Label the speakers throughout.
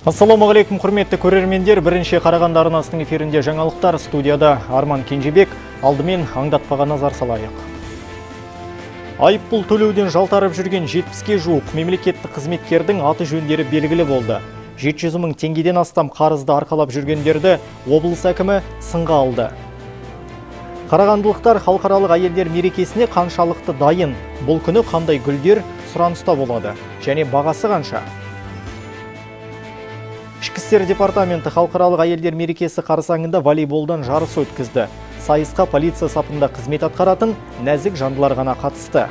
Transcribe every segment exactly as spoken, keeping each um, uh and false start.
Speaker 1: Ассалаумағалейкум, құрметті көрермендер. Бірінші Қарағанды арнасының эфирінде жаңалықтар. Студияда Арман Кенжебек. Алдымен аңдатпаға назар салайық. Айыппұл төлеуден жалтарып жүрген жетпіске жуық мемлекеттік қызметкердің аты жөндері белгілі болды. жеті жүз мың теңгеден астам қарызды арқалап жүргендерді облыс әкімі сынға алды. Қарағандылықтар халықаралық әйелдер мерекесіне қаншалықты дайын? Бұл күні қандай гүлдер сұраныста болады? Және бағасы қанша? Ішкі істер департаменті халықаралық әйелдер мерекесі қарсаңында волейболдан жарыс өткізді. Сайысқа полиция сапында қызмет атқаратын нәзік жандылар ғана қатысты.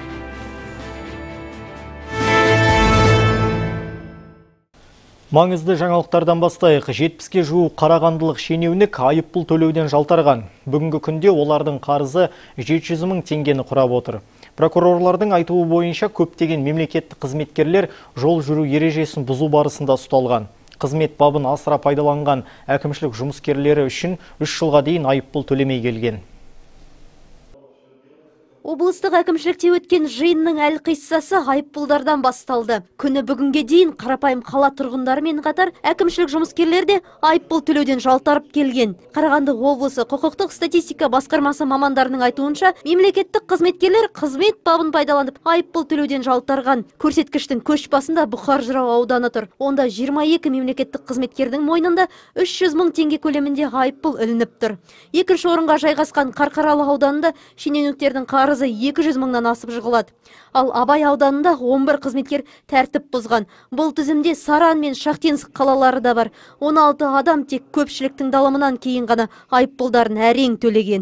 Speaker 1: Маңызды жаңалықтардан бастайық. жетпіске жуық қарағандылық шенеунік айыппұл төлеуден жалтарған. Бүгінгі күнде олардың қарызы жеті жүз мың теңгені құрап отыр. Прокурорлардың айтуы бойынша көптеген мемлекеттік қызметкерлер жол жүру ережесін бұзу барысында ұсталған. Қызмет бабын асыра пайдаланған әкімшілік жұмыскерлері үшін үш жылға дейін айыппұл төлемей келген.
Speaker 2: Облыстық әкімшілікте өткен жиынның әлқиссасы айыппұлдардан басталды. Күні бүгінге дейін қарапайым қала тұрғындарымен қатар әкімшілік жұмыскерлер де айыппұл төлеуден жалтарып келген. Қарағанды облысы құқықтық статистика басқармасы мамандарының айтуынша, мемлекеттік қызметкерлер қызмет бабын пайдаланып айыппұл төлеуден жалтарған. Көрсеткіштің көш басында Бұқар Жырау ауданы тұр. Онда жиырма екі мемлекеттік қызметкердің мойнында үш жүз мың теңге көлемінде айыппұл ілініп тұр. Екінші орынға жайғасқан Қарқаралы ауданында шенеуніктердің қарызы екі жүз мыңнан асып жығылады. Ал Абай ауданында он бір қызметкер тәртіп бұзған. Бұл тізімде Саран мен Шахтинск қалалары да бар. он алты адам тек көпшіліктің далымынан кейін ғана айыппұлдарын әрең төлеген.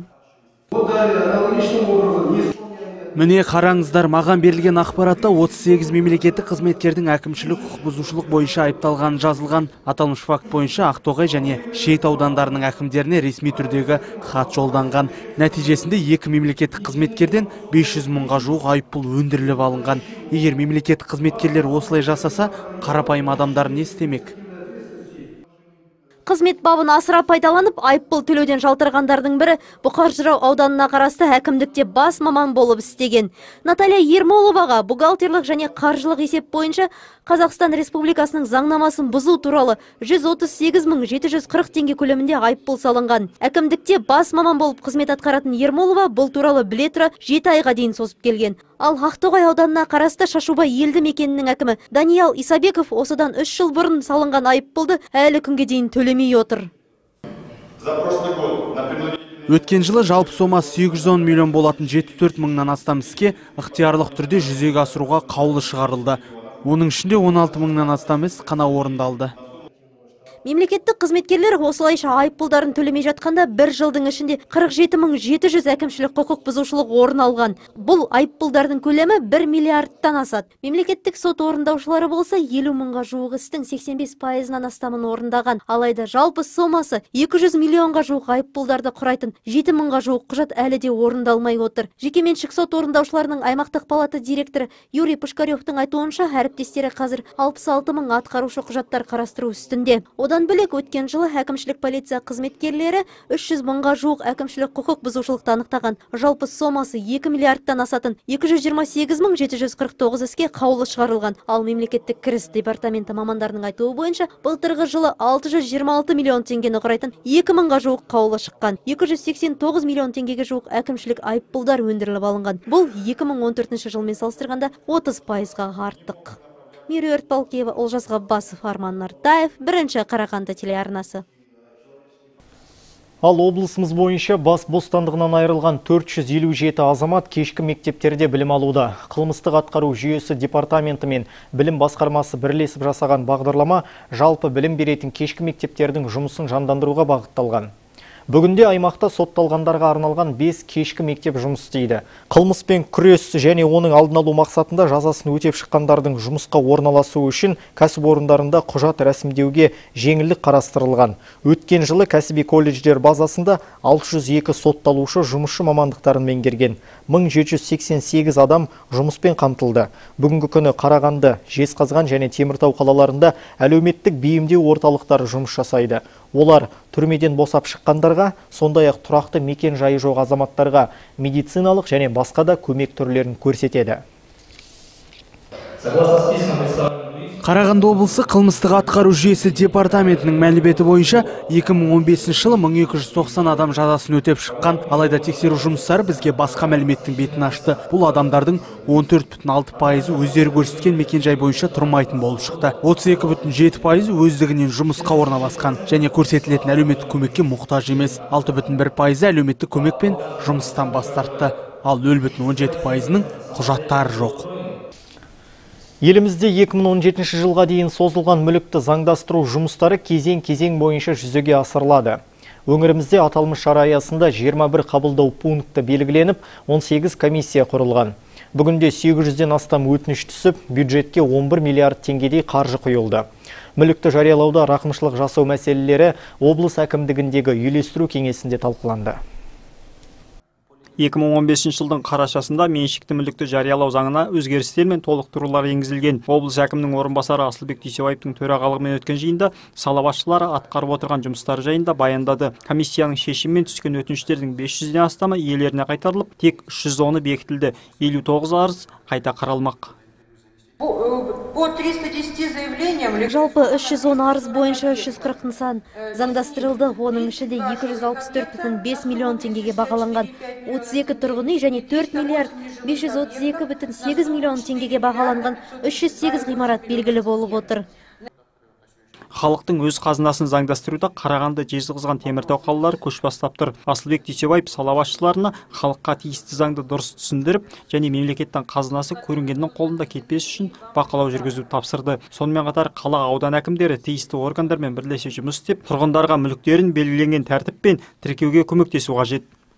Speaker 3: Міне қараңыздар, маған берілген ақпаратта отыз сегіз мемлекеттік қызметкердің әкімшілік құқық бұзушылық бойынша айыпталған жазылған. Аталмыш факт бойынша Ақтоғай және Шет аудандарының әкімдеріне ресми түрдегі хат жолданған. Нәтижесінде екі мемлекеттік қызметкерден бес жүз мыңға жуық айыппұл өндіріліп алынған. Егер мемлекеттік қызметкерлер осылай жасаса, қарапайым адамдар не істемек?
Speaker 2: Қызмет бабын асыра пайдаланып, айыппұл төлеуден жалтарғандардың бірі Бұқар Жырау ауданына қарасты әкімдікте бас маман болып істеген. Наталья Ермоловаға бухгалтерлік және қаржылық есеп бойынша Қазақстан Республикасының заңнамасын бұзу туралы жүз отыз сегіз мың жеті жүз қырық теңге көлемінде айыппұл салынған. Әкімдікте бас маман болып қызмет атқаратын Ермолова бұл туралы біле тұра жеті айға дейін созып келген. Ал Ақтоғай ауданына қарасты Шашубай елді мекенінің әкімі Даниял Исабеков осыдан үш жыл бұрын салынған айыппұлды әлі күнге дейін төлемей отыр.
Speaker 3: Өткен жылы жалпы сомасы сегіз жүз он миллион болатын жетпіс төрт мыңнан астам іске ықтиярлық түрде жүзеге асыруға қаулы шығарылды. Оның ішінде он алты мыңнан астам іс қана орындалды.
Speaker 2: Мемлекеттік қызметкерлер осылайша айыппұлдарын төлемей жатқанда бір жылдың ішінде қырық жеті мың жеті жүз әкімшілік құқық бұзушылық орын алған. Бұл айыппұлдардың көлемі бір миллиардтан асады. Мемлекеттік сот орындаушылары болса елу мыңға жуық істің сексен бес пайызынан астамын орындаған. Алайда жалпы сомасы екі жүз миллионға жуық айыппұлдарды құрайтын жеті мыңға жуық құжат әлі де орындалмай отыр. Жекеменшік сот орындаушыларының аймақтық палата директоры Юрий Пушкаревтың айтуынша, әріптестері қазір алпыс алты мың атқарушы құжаттар қарастыру үстінде. Одан бөлек өткен жылы әкімшілік полиция қызметкерлері үш жүз мыңға жуық әкімшілік құқық бұзушылықты анықтаған. Жалпы сомасы екі миллиардтан асатын екі жүз жиырма сегіз мың жеті жүз қырық тоғыз іске қаулы шығарылған. Ал мемлекеттік кіріс департаменті мамандарының айтуы бойынша, былтырғы жылы алты жүз жиырма алты миллион теңгені құрайтын екі мыңға жуық қаулы шыққан. екі жүз сексен тоғыз миллион теңгеге жуық әкімшілік айыппұлдар өндіріліп алынған. Бұл екі мың он төртінші жылмен салыстырғанда отыз пайызға артық. Меруерт Балкеева, Олжас Ғаббасов, Арман Нартаев, бірінші Қарағанды телеарнасы.
Speaker 1: Ал облысымыз бойынша бас бостандығынан айырылған төрт жүз елу жеті азамат кешкі мектептерде білім алуда. Қылмыстық атқару жүйесі департаменті мен білім басқармасы бірлесіп жасаған бағдарлама жалпы білім беретін кешкі мектептердің жұмысын жандандыруға бағытталған. Бүгінде аймақта сотталғандарға арналған бес кешкі мектеп жұмыс істейді. Қылмыспен күрес және оның алдын алу мақсатында жазасын өтеп шыққандардың жұмысқа орналасуы үшін кәсіпорындарында құжат рәсімдеуге жеңілдік қарастырылған. Өткен жылы кәсіби колледждер базасында алты жүз екі сотталушы жұмысшы мамандықтарын меңгерген. мың жеті жүз сексен сегіз адам жұмыспен қамтылды. Бүгінгі күні Қарағанды, Жезқазған және Теміртау қалаларында әлеуметтік бейімдеу орталықтары жұмыс жасайды. Олар түрмеден босап шыққандарға, сондай-ақ тұрақты мекен жайы жоқ азаматтарға медициналық және басқа да көмек түрлерін көрсетеді.
Speaker 3: Қарағанды облысы қылмыстық атқару жүйесі департаментінің мәліметі бойынша екі мың он бесінші жылы мың екі жүз тоқсан адам жазасын өтеп шыққан. Алайда тексеру жұмыстары бізге басқа мәліметтің бетін ашты. Бұл адамдардың он төрт бүтін алты пайызы өздері көрсеткен мекенжай бойынша тұрмайтын болып шықты. отыз екі бүтін жеті пайызы өздігінен жұмысқа орналасқан және көрсетілетін әлеуметтік көмекке мұқтаж емес. алты бүтін бір пайызы әлеуметтік көмекпен жұмыстан бас тартты. Ал нөл бүтін он жеті пайызының құжаттары жоқ.
Speaker 1: Елімізде екі мың он жетінші жылға дейін созылған мүлікті заңдастыру жұмыстары кезең-кезең бойынша жүзеге асырылады. Өңірімізде аталмыш шара аясында жиырма бір қабылдау пункті белгіленіп, он сегіз комиссия құрылған. Бүгінде сегіз жүзден астам өтініш түсіп, бюджетке он бір миллиард теңгедей қаржы құйылды. Мүлікті жариялауда рақымшылық жасау мәселелері облыс әкімдігіндегі үйлестіру кеңесінде талқыланды.
Speaker 4: екі мың он бесінші жылдың қарашасында меншікті мүлікті жариялау заңына өзгерістер мен толықтырулар енгізілген. Облыс әкімінің орынбасары Асылбек Дүйсебаевтың төрағалығымен өткен жиында сала басшылары атқарып отырған жұмыстары жайында баяндады. Комиссияның шешімімен түскен өтініштердің бес жүзден астамы иелеріне қайтарылып, тек үш жүз оны бекітілді. елу тоғыз арыз қайта қаралмақ.
Speaker 2: Жалпы үш жүз он арыз бойынша үш жүз қырық нысан заңдастырылды. Оның ішінде екі жүз алпыс төрт бүтін бес миллион теңгеге бағаланған отыз екі тұрғын үй және төрт миллиард бес жүз отыз екі бүтін сегіз миллион теңгеге бағаланған үш жүз сегіз ғимарат белгілі болып отыр.
Speaker 4: Халықтың өз қазынасын заңдастыруда Қарағанды, Жезқазған, Теміртау қалалары көш бастап тұр. Асылбек Дүйсебаев сала басшыларына халыққа тиісті заңды дұрыс түсіндіріп, және мемлекеттің қазынасы көрінгеннің қолында кетпес үшін бақылау жүргізуді тапсырды. Сонымен қатар қала аудан әкімдері тиісті органдармен бірлесе жұмыс істеп, тұрғындарға мүліктерін белгіленген тәртіппен тіркеуге көмектесу қажет.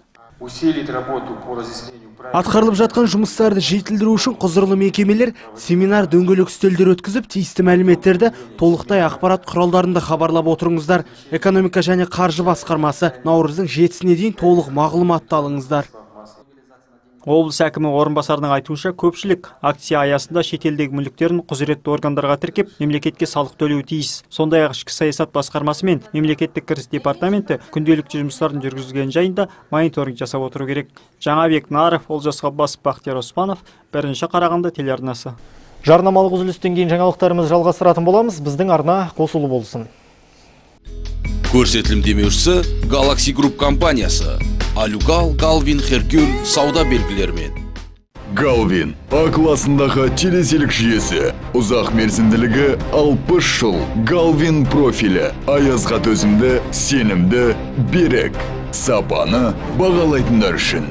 Speaker 3: Атқарылып жатқан жұмыстарды жетілдіру үшін құзырлы мекемелер семинар дөңгелек үстелдер өткізіп, тиісті мәліметтерді толықтай ақпарат құралдарында хабарлап отырыңыздар. Экономика және қаржы басқармасы наурыздың жетісіне дейін толық мағлұматты алыңыздар.
Speaker 4: Облыс әкімі орынбасарының айтуынша, көпшілік акция аясында шетелдегі мүліктерін құзыретті органдарға тіркеп, мемлекетке салық төлеуі тиіс. Сондай-ақ ішкі саясат басқармасы мен мемлекеттік кіріс департаменті күнделікті жұмыстарын жүргізілген жайында мониторинг жасап отыру керек. Жаңабек Наров, Олжас Ғаббасов, Бақтияр Оспанов, бірінші Қарағанды телеарнасы.
Speaker 1: Жарнамалық үзілістен кейін жаңалықтарымыз жалғастыратын боламыз. Біздің арна қосулы болсын.
Speaker 5: Көрсетілім демеушісі Galaxy Group компаниясы. Алюгал, Галвин, Херкюль сауда белгілерімен.
Speaker 6: Галвин А классындағы телеселік жүйесі. Ұзақ мерзімділігі алпыс жыл. Галвин профилі. Аязға төзімді, сенімді, берік. Сапаны бағалайтындар үшін.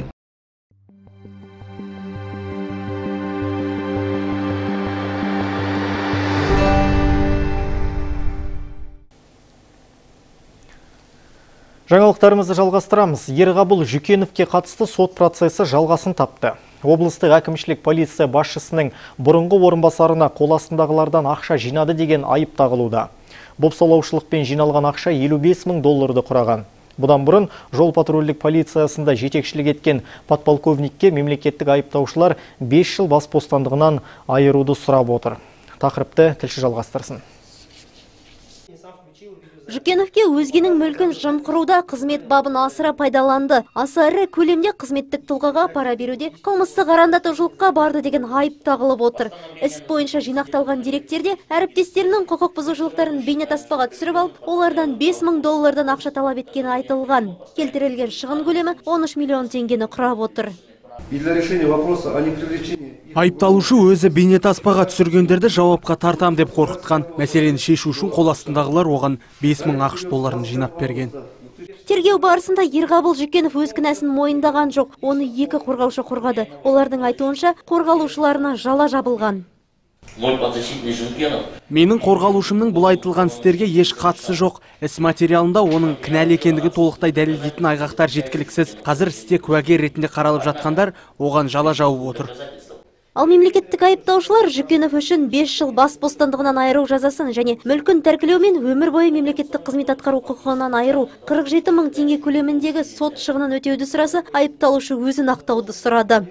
Speaker 1: Жаңалықтарымызды жалғастырамыз. Ерғабыл Жүкеновке қатысты сот процесі жалғасын тапты. Облыстық әкімшілік полиция басшысының бұрынғы орынбасарына қол астындағылардан ақша жинады деген айып тағылуда. Бопсалаушылықпен жиналған ақша елу бес мың долларды құраған. Бұдан бұрын жол патрульдік полициясында жетекшілік еткен подполковникке мемлекеттік айыптаушылар бес жыл бас бостандығынан айыруды сұрап отыр. Тақырыпты тілші жалғастырсын.
Speaker 2: Жүкеновке өзгенің мүлкін жымқыруда қызмет бабын асыра пайдаланды. Аса ірі көлемде қызметтік тұлғаға пара беруде қылмыстық арандатушылыққа барды деген айып тағылып отыр. Іс бойынша жинақталған деректерде әріптестерінің құқық бұзушылықтарын бейнетаспаға түсіріп алып, олардан бес мың доллардан ақша талап еткені айтылған. Келтірілген шығын көлемі он үш миллион теңгені құрап отыр.
Speaker 3: Айыпталушы өзі бейнетаспаға түсіргендерді жауапқа тартам деп қорқытқан. Мәселені шешу үшін қол астындағылар оған бес мың ақш долларын жинап берген.
Speaker 2: Тергеу барысында Ерғабыл Жүкенов өз кінәсін мойындаған жоқ. Оны екі қорғаушы қорғады. Олардың айтуынша қорғалушыларына жала жабылған.
Speaker 3: Менің қорғалушымның бұл айтылған істерге еш қатысы жоқ. Іс материалында оның кінәлі екендігі толықтай дәлелдейтін айғақтар жеткіліксіз. Қазір істе куәгер ретінде қаралып жатқандар оған жала жауып отыр.
Speaker 2: Ал мемлекеттік айыптаушылар Жүкенов үшін бес жыл бас бостандығынан айыру жазасын және мүлкін тәркілеу мен өмір бойы мемлекеттік қызмет атқару құқығынан айыру қырық жеті мың теңге көлеміндегі сот шығынын өтеуді сұраса, айыпталушы өзін ақтауды сұрады.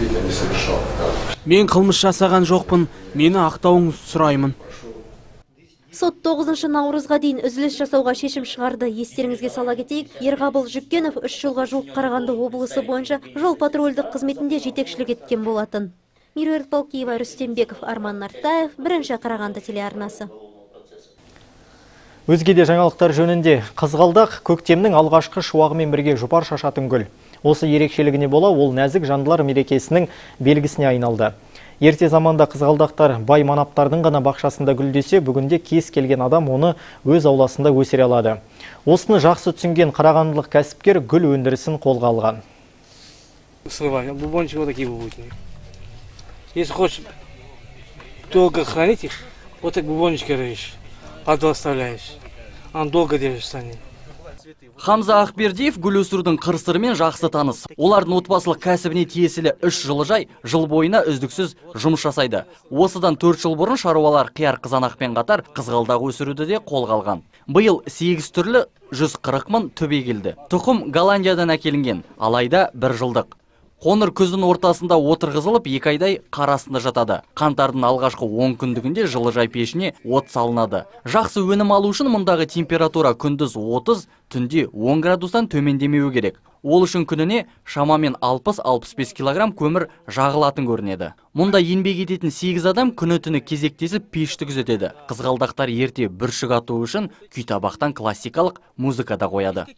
Speaker 3: Мен қылмыс жасаған жоқпын, мені ақтауыңызды сұраймын.
Speaker 2: Сот тоғызыншы наурызға дейін үзіліс жасауға шешім шығарды. Естеріңізге сала кетейік, Ерғабыл Жүкенов үш жылға жуық Қарағанды облысы бойынша жол патрульдік қызметінде жетекшілік еткен болатын. Меруерт Балкиева, Рүстембеков, Арман Нартаев, бірінші Қарағанды телеарнасы.
Speaker 1: Өзге де жаңалықтар жөнінде, қызғалдақ көктемнің алғашқы шуағымен бірге жұпар шашатын гүл. Осы ерекшелігіне бола, ол нәзік жандылар мерекесінің белгісіне айналды. Ерте заманда қызғалдақтар бай манаптардың ғана бақшасында гүлдесе, бүгінде кез келген адам оны өз ауласында өсіре алады. Осыны жақсы түсінген қарағандылық кәсіпкер гүл өндірісін қолға алған.
Speaker 7: Бубончик вот такие будут. Если хочешь долго хранить их, вот так бубончики режешь, подвал оставляешь. Он долго держится они.
Speaker 8: Хамза Ақбердиев гүл өсірудің қыр-сырымен жақсы таныс. Олардың отбасылық кәсібіне тиесілі үш жылыжай жыл бойына үздіксіз жұмыс жасайды. Осыдан төрт жыл бұрын шаруалар қияр қызанақпен қатар қызғалдақ өсіруді де қолға алған. Биыл сегіз түрлі жүз қырық мың төбе келді. Тұқым Голландиядан әкелінген, алайда бір жылдық. Қоңыр күздің ортасында отырғызылып, екі айдай қар астында жатады. Қаңтардың алғашқы он күндігінде жылыжай пешіне от салынады. Жақсы өнім алу үшін мұндағы температура күндіз отыз, түнде он градустан төмендемеуі керек. Ол үшін күніне шамамен алпыс алпыс бес килограмм көмір жағылатын көрінеді. Мұнда еңбек ететін сегіз адам күні түні кезектесіп пешті күзетеді. Қызғалдақтар ерте бүршік ату үшін күй табақтан классикалық музыка да қояды.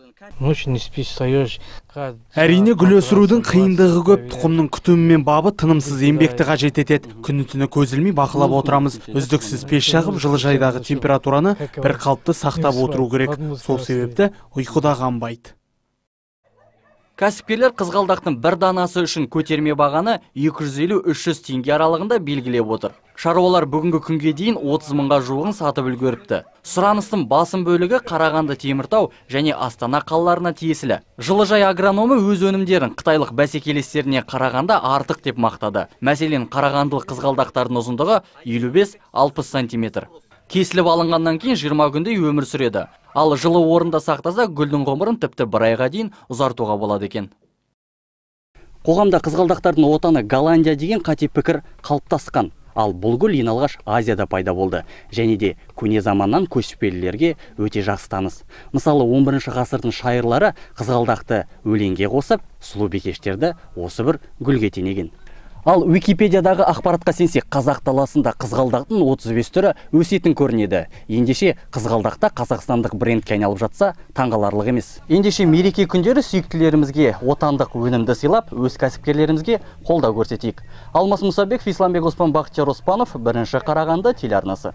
Speaker 3: Әрине гүл өсірудің қиындығы көп, тұқымның күтімі мен бабы тынымсыз еңбекті қажет етеді. Күні түні көз ілмей бақылап отырамыз. Үздіксіз пеш жағып, жылыжайдағы температураны бір қалыпты сақтап отыру керек. Сол себепті ұйқыда қанбайды.
Speaker 8: Кәсіпкерлер қызғалдақтың бір данасы үшін көтерме бағаны екі жүз елу үш жүз теңге аралығында белгілеп отыр. Шаруалар бүгінгі күнге дейін отыз мыңға жуығын сатып үлгеріпті. Сұраныстың басым бөлігі Қарағанды, Теміртау және Астана қалаларына тиесілі. Жылыжай агрономы өз өнімдерін қытайлық бәсекелестеріне қарағанда артық деп мақтады. Мәселен, қарағандылық қызғалдақтардың ұзындығы елу бес алпыс сантиметр. Кесіліп алынғаннан кейін жиырма күндей өмір сүреді. Ал жылы орында сақтаса, гүлдің ғұмырын тіпті бір айға дейін ұзартуға болады екен. Қоғамда қызғалдақтардың отаны Голландия деген қате пікір қалыптасқан. Ал бұл гүл ең алғаш Азияда пайда болды. Және де көне заманнан көшпелілерге өте жақсы таныс. Мысалы, он бірінші ғасырдың шайырлары қызғалдақты өлеңге қосып, сұлу бикештерді осы бір гүлге теңеген. Ал Википедиядағы ақпаратқа сенсек, қазақ даласында қызғалдақтың отыз бес түрі өсетін көрінеді. Ендеше қызғалдақта қазақстандық брендке айналып жатса, таңғаларлық емес. Ендеше мереке күндері сүйіктілерімізге отандық өнімді сыйлап, өз кәсіпкерлерімізге қолдау көрсетейік. Алмас Мұсабеков, Исламбек Оспан, Бақтияр Оспанов, бірінші Қарағанды телеарнасы.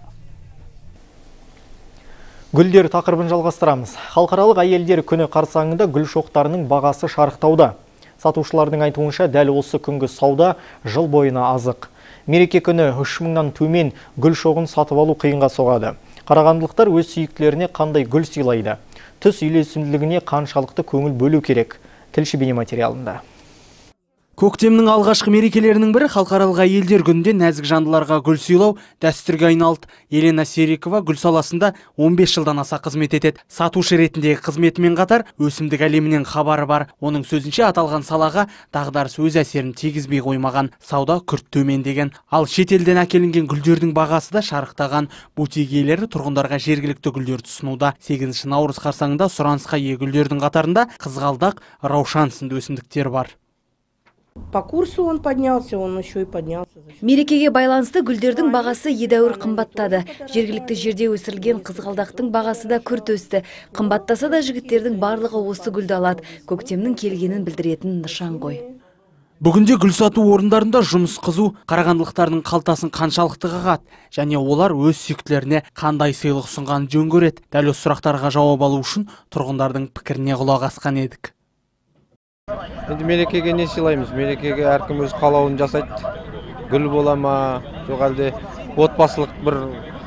Speaker 1: Гүлдер тақырыбын жалғастырамыз. Халықаралық әйелдер күні қарсаңында гүл шоқтарының бағасы шарықтауда. Сатушылардың айтуынша дәл осы күнгі сауда жыл бойына азық. Мереке күні үш мыңнан төмен гүл шоғын сатып алу қиынға соғады. Қарағандылықтар өз сүйіктілеріне қандай гүл сыйлайды? Түс үйлесімділігіне қаншалықты көңіл бөлу керек? Тілші бейнематериалында.
Speaker 3: Көктемнің алғашқы мерекелерінің бірі халықаралық әйелдер күнінде нәзік жандыларға гүл сыйлау дәстүрге айналды. Елена Серикова гүл саласында он бес жылдан аса қызмет етеді. Сатушы ретіндегі қызметімен қатар өсімдік әлемінен хабары бар. Оның сөзінше аталған салаға дағдарыс өз әсерін тигізбей қоймаған, сауда күрт төмендеген. Ал шетелден әкелінген гүлдердің бағасы да шарықтаған. Бутик иелері тұрғындарға жергілікті гүлдерді ұсынуда. сегізінші наурыз қарсаңында сұранысқа ие гүлдердің қатарында қызғалдақ, раушан сынды өсімдіктер бар.
Speaker 9: По курсу он поднялся, он еще и поднялся.
Speaker 10: Мерекеге байланысты гүлдердің бағасы едәуір қымбаттады. Жергілікті жерде өсірілген қызғалдақтың бағасы да күрт өсті. Қымбаттаса да жігіттердің барлығы осы гүлді алады. Көктемнің келгенін білдіретін нышан ғой.
Speaker 3: Бүгінде гүл сату орындарында жұмыс қызу, қарағандылықтардың қалтасын қаншалықты қағады, және олар өз сүйіктілеріне қандай сыйлық ұсынғанын жөн көреді. Дәл осы сұрақтарға жауап алу үшін тұрғындардың пікіріне құлақ асқан едік.
Speaker 11: Енді мерекеге не сыйлаймыз? Мерекеге әркім өз қалауын жасайды. Гүл бола ма, жоқ әлде отбасылық бір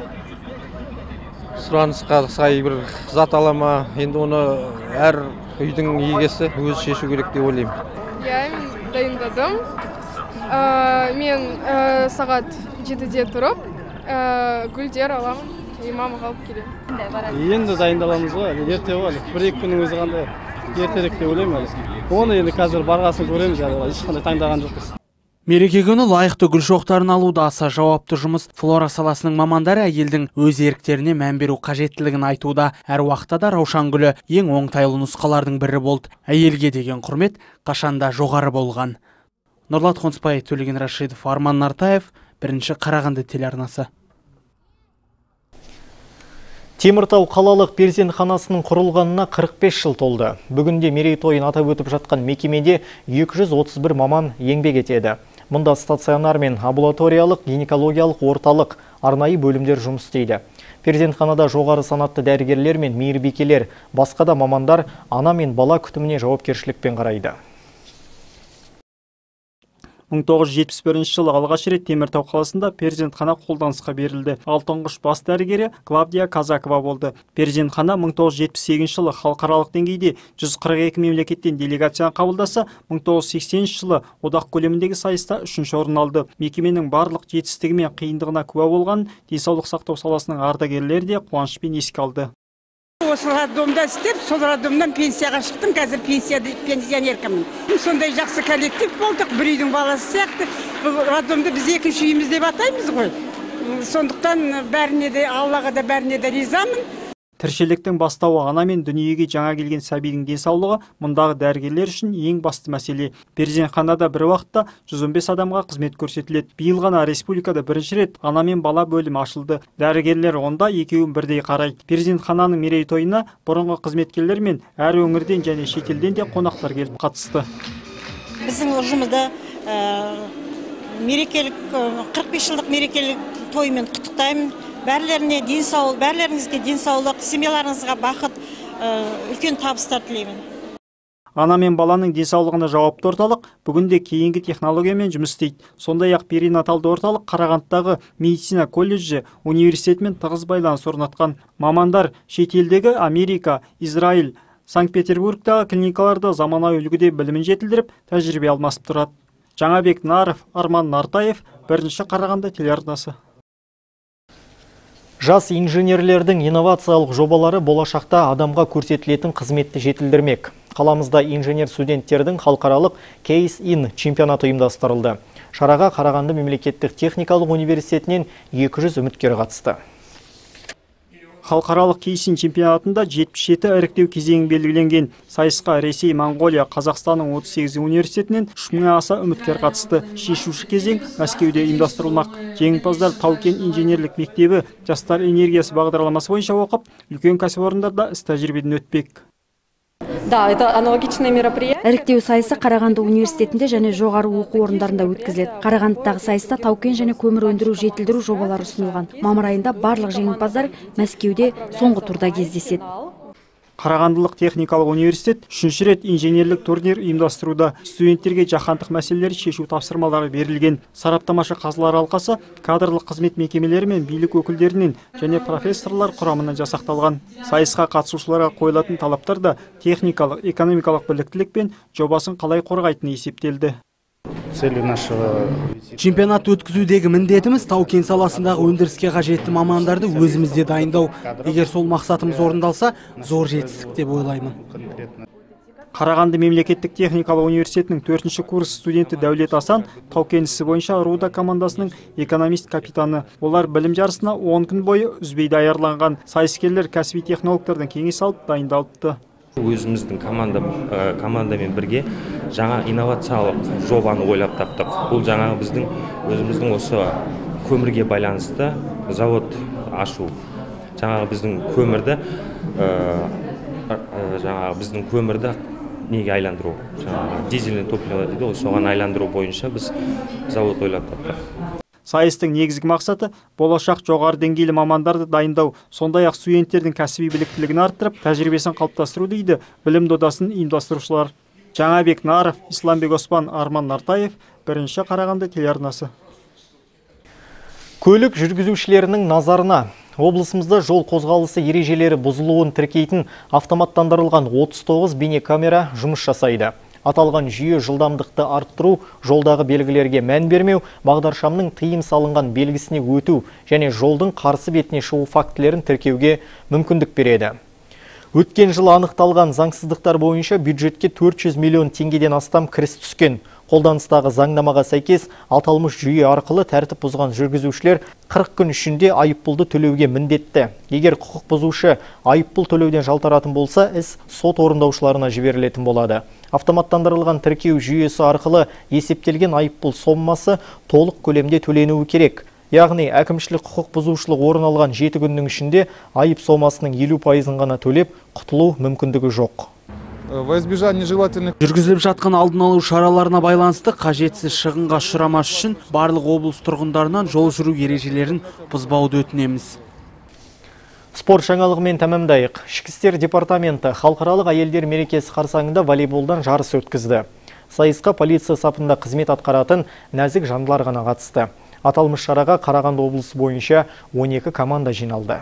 Speaker 11: сұранысқа сай бір зат ала ма? Енді оны әр үйдің егесі өзі шешу керек деп ойлаймын.
Speaker 12: Я мен дайындадым. Мен сағат жетіде тұрып, гүлдер аламын. Мамаға алып келемін.
Speaker 13: Енді дайындаламыз ғой, ерте ғой. Бір-екі күннің өзі қандай ертерек деп ойлаймын. Оны енді қазір барғасын көреміз, ешқандай таңдаған жоқпыз.
Speaker 3: Мереке күні лайықты гүл шоқтарын алуда аса жауапты жұмыс. Флора саласының мамандары әйелдің өз еріктеріне мән беру қажеттілігін айтуда. Әр уақытта да раушан гүлі ең оңтайлы нұсқалардың бірі болды. Әйелге деген құрмет қашанда жоғары болған. Нұрлат Қонысбай, Төлеген Рашидов, Арман Нартаев, бірінші Қарағанды телеарнасы.
Speaker 1: Теміртау қалалық перзентханасының құрылғанына қырық бес жыл толды. Бүгінде мерейтойын атап өтіп жатқан мекемеде екі жүз отыз бір маман еңбек етеді. Мұнда стационар мен амбулаториялық гинекологиялық орталық арнайы бөлімдер жұмыс істейді. Перзентханада жоғары санатты дәрігерлер мен мейірбикелер, басқа да мамандар ана мен бала күтіміне жауапкершілікпен қарайды.
Speaker 4: мың тоғыз жүз жетпіс бірінші жылы алғаш рет Теміртау қаласында перзентхана қолданысқа берілді. Ал тұңғыш бас дәрігері Клавдия Казакова болды. Перзентхана мың тоғыз жүз жетпіс сегізінші жылы халықаралық деңгейде жүз қырық екі мемлекеттен делегацияны қабылдаса, мың тоғыз жүз сексенінші жылы одақ көлеміндегі сайыста үшінші орын алды. Мекеменің барлық жетістігі мен қиындығына куә болған денсаулық сақтау саласының ардагерлері де қуанышпен еске алды.
Speaker 14: Осы роддомда істеп, сол роддомнан пенсияға шықтым, қазір пенсионеркамын. Сондай жақсы коллектив болдық, бір үйдің баласы сияқты. Бұл роддомды біз екінші үйіміз деп атаймыз ғой. Сондықтан бәріне де, Аллаға да бәріне де ризамын.
Speaker 4: Тіршіліктің бастауы ана мен дүниеге жаңа келген сәбидің денсаулығы мұндағы дәрігерлер үшін ең басты мәселе. Перзентханада бір уақытта жүз он бес адамға қызмет көрсетіледі. Биыл ғана республикада бірінші рет ана мен бала бөлімі ашылды. Дәрігерлер онда екеуін бірдей қарайды. Перзентхананың мерейтойына бұрынғы қызметкерлер мен әр өңірден және шетелден де қонақтар келіп қатысты.
Speaker 15: Біздің ұжымызда мерекелік қырық бес жылдық мерекелік тоймен құттықтаймын. Бәрлеріне денсаулық, бәрлеріңізге денсаулық, семьяларыңызға бақыт, үлкен табыстар тілеймін.
Speaker 4: Ана мен баланың денсаулығына жауапты орталық бүгінде кейінгі технологиямен жұмыс істейді. Сондай-ақ перинаталды орталық Қарағандыдағы медицина колледжі университетімен тығыз байланыс орнатқан. Мамандар шетелдегі Америка, Израиль, Санкт-Петербургтағы клиникаларда заманауи үлгіде білімін жетілдіріп, тәжірибе алмасып тұрады. Жаңабек Наров, Арман Нартаев, бірінші Қарағанды телеарнасы.
Speaker 1: Жас инженерлердің инновациялық жобалары болашақта адамға көрсетілетін қызметті жетілдірмек. Қаламызда инженер студенттердің халықаралық Кейс-ин чемпионаты ұйымдастырылды. Шараға Қарағанды мемлекеттік техникалық университетінен екі жүз үміткер қатысты.
Speaker 4: Халықаралық Кейс-ин чемпионатында жетпіс жеті іріктеу кезеңі белгіленген. Сайысқа Ресей, Моңғолия, Қазақстанның отыз сегіз университетінен үш мыңнан аса үміткер қатысты. Шешуші кезең Мәскеуде ұйымдастырылмақ. Жеңімпаздар Тау-Кен инженерлік мектебі жастар энергиясы бағдарламасы бойынша оқып, үлкен кәсіпорындарда іс тәжірибеден өтпек.
Speaker 16: Да, это аналогичное мероприятие.
Speaker 10: Іріктеу сайысы Қарағанды университетінде және жоғары оқу орындарында өткізіледі. Қарағандыдағы сайыста тау-кен және көмір өндіру жетілдіру жобалары ұсынылған. Мамыр айында барлық жеңімпаздар Мәскеуде соңғы турда кездеседі.
Speaker 4: Қарағандылық техникалық университет үшінші рет инженерлік турнир ұйымдастыруда. Студенттерге жаһандық мәселелер шешу тапсырмалары берілген. Сараптамашы қазылар алқасы кадрлық қызмет мекемелері мен билік өкілдерінен және профессорлар құрамынан жасақталған. Сайысқа қатысушыларға қойылатын талаптар да техникалық, экономикалық біліктілік пен жобасын қалай қорғайтыны есептелді.
Speaker 3: Чемпионат өткізудегі міндетіміз тау-кен саласындағы өндіріске қажетті мамандарды өзімізде дайындау. Егер сол мақсатымыз орындалса, зор жетістік деп ойлаймын.
Speaker 4: Қарағанды мемлекеттік техникалық университетінің төртінші курс студенті Дәулет Асан тау-кен ісі бойынша Руда командасының экономист капитаны. Олар білім жарысына он күн бойы үзбей даярланған. Сайыскерлер кәсіби технологтардан кеңес алып дайындалыпты.
Speaker 17: Өзіміздің команда, командамен бірге жаңа инновациялық жобаны ойлап таптық. Бұл жаңа біздің өзіміздің осы көмірге байланысты завод ашу. Жаңа біздің көмірді жаңа біздің көмірді неге айландыру. Жаңа дизельный топливо дейді, соған айландыру бойынша біз завод ойлап таптық.
Speaker 4: Сайыстың негізгі мақсаты болашақ жоғары деңгейлі мамандарды дайындау, сондай-ақ студенттердің кәсіби біліктілігін арттырып, тәжірибесін қалыптастыру дейді білім додасын ұйымдастырушылар. Жаңабек Наров, Исламбек Оспан, Арман Нартаев, бірінші Қарағанды телеарнасы.
Speaker 1: Көлік жүргізушілерінің назарына. Облысымызда жол қозғалысы ережелері бұзылуын тіркейтін автоматтандырылған отыз тоғыз бейнекамера жұмыс жасайды. Аталған жүйе жылдамдықты арттыру, жолдағы белгілерге мән бермеу, бағдаршамның тыйым салынған белгісіне өту және жолдың қарсы бетіне шығу фактілерін тіркеуге мүмкіндік береді. Өткен жылы анықталған заңсыздықтар бойынша бюджетке төрт жүз миллион теңгеден астам кіріс түскен. Қолданыстағы заңнамаға сәйкес аталмыш жүйе арқылы тәртіп бұзған жүргізушілер қырық күн ішінде айыппұлды төлеуге міндетті. Егер құқық бұзушы айыппұл төлеуден жалтаратын болса, іс сот орындаушыларына жіберілетін болады. Автоматтандырылған тіркеу жүйесі арқылы есептелген айыппұл соммасы толық көлемде төленуі керек. Яғни әкімшілік құқық бұзушылық орын алған жеті күннің ішінде айып сомасының елу пайызын ғана төлеп, құтылу мүмкіндігі жоқ.
Speaker 3: Жүргізіліп жатқан алдын алу шараларына байланысты қажетсіз шығынға ұшырамас үшін барлық облыс тұрғындарынан жол жүру ережелерін бұзбауды өтінеміз.
Speaker 1: Спорт жаңалығымен тәмамдайық. Ішкі істер департаменті халықаралық әйелдер мерекесі қарсаңында волейболдан жарыс өткізді. Сайысқа полиция сапында қызмет атқаратын нәзік жандылар ғана қатысты. Аталмыш шараға Қарағанды облысы бойынша он екі команда жиналды.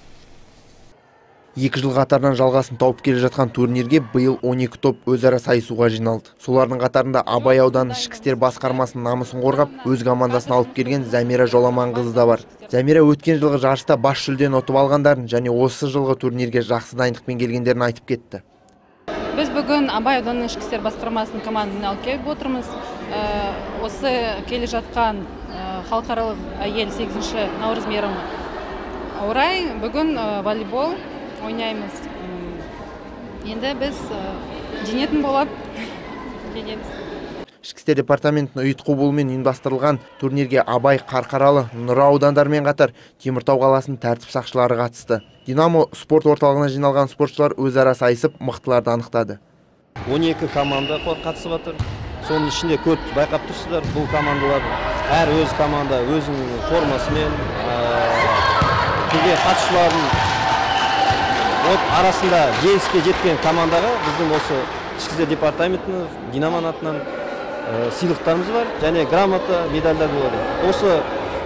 Speaker 18: Екі жыл қатарынан жалғасын тауып келе жатқан турнирге биыл он екі топ өзара сайысуға жиналды. Солардың қатарында Абай ауданы ішкі істер басқармасының намысын қорғап, өз командасын алып келген Замира Жоламанқызы да бар. Замира өткен жылғы жарыста бас жүлдені ұтып алғандарын және осы жылғы турнирге жақсы дайындықпен келгендерін айтып кетті.
Speaker 19: Біз бүгін Абай ауданы ішкі істер басқармасының командасын алып келіп отырмыз. Осы келе жатқан халықаралық әйел сегізінші наурыз мейрамы орай бүгін волейбол ойнаймыз. Енді біз женетін болып келеміз.
Speaker 18: Ішкі істер департаментінің ұйытқы болуымен ұйымдастырылған турнирге Абай, Қарқаралы, Нұра аудандарымен қатар Теміртау қаласының тәртіп сақшылары қатысты. Динамо спорт орталығына жиналған спортшылар өзара сайысып, мықтыларды анықтады.
Speaker 20: он екі команда қатысып жатыр. Соның ішінде көп байқап тұрсыздар. Бұл командалар әр өз команда өзінің формасымен келген қатысушылардың арасында жеңіске жеткен командаға біздің осы ішкі істер департаментінің Динамо атынан сыйлықтарымыз бар, және грамота, медальдар болады. Осы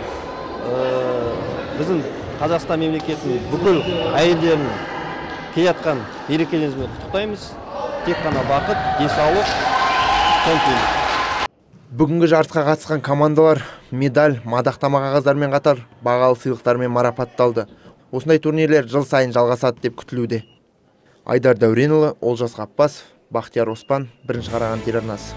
Speaker 20: біздің Қазақстан мемлекетінің бүкіл әйелдерін келе жатқан мерекелеріңізбен құттықтаймыз. Тек қана бақыт, денсаулық, сон тілейміз.
Speaker 18: Бүгінгі жарысқа қатысқан командалар медаль, мадақтама қағаздармен қатар бағалы сыйлықтармен марапатталды. Осындай турнирлер жыл сайын жалғасады деп күтілуде. Айдар Дәуренұлы, Олжас Ғаппасов, Бақтияр Оспан, бірінші Қараған телеарнасы.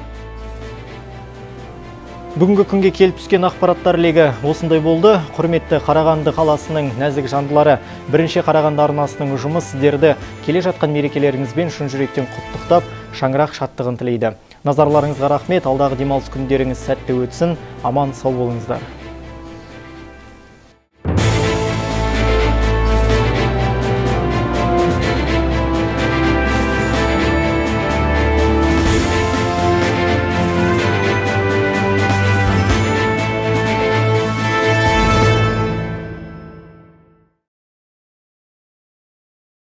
Speaker 1: Бүгінгі күнге келіп түскен ақпараттар легі осындай болды. Құрметті Қарағанды қаласының нәзік жандылары, бірінші Қарағанды арнасының ұжымы сіздерді келе жатқан мерекелеріңізбен шын жүректен құттықтап, шаңырақ шаттығын тілейді. Назарларыңызға рахмет, алдағы демалыс күндеріңіз сәтті өтсін, аман сау болыңыздар.